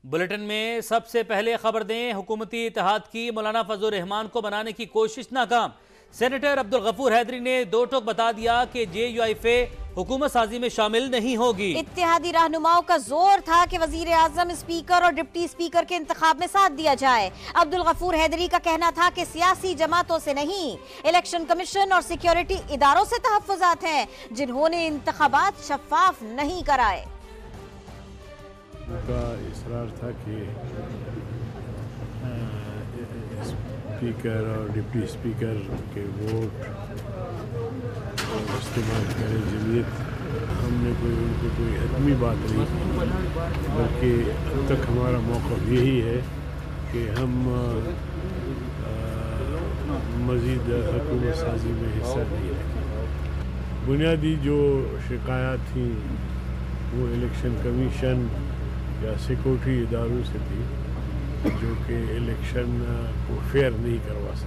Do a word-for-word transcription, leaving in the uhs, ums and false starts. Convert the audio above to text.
Bulletin میں سب سے پہلے خبر دیں، حکومتی اتحاد کی مولانا فضل الرحمان کو بنانے کی کوشش ناکام۔ سینیٹر عبدالغفور حیدری نے دو ٹوک بتا دیا کہ جے یو آئی فے حکومت سازی میں شامل نہیں ہوگی۔ اتحادی رہنماؤں کا زور تھا کہ وزیر اعظم، اسپیکر اور ڈپٹی اسپیکر کے انتخاب میں ساتھ دیا جائے۔ عبدالغفور حیدری کا کہنا تھا کہ سیاسی جماعتوں سے نہیں، الیکشن کمیشن اور سیکیورٹی اداروں سے تحفظات ہیں جنہوں نے انتخابات شفاف نہیں کرائے۔ ان کا اصرار تھا کہ اسپیکر اور ڈپٹی اسپیکر کے ووٹ استعمال کرے جمعیت۔ ہم نے کوئی ان کو کوئی حتمی بات نہیں کی، بلکہ اب تک ہمارا موقف یہی ہے کہ ہم مزید حکومت سازی میں حصہ نہیں لیں۔ بنیادی جو شکایات تھیں وہ الیکشن کمیشن یا سیکورٹی اداروں سے تھی جو کہ الیکشن کو فیئر نہیں کروا سکتے۔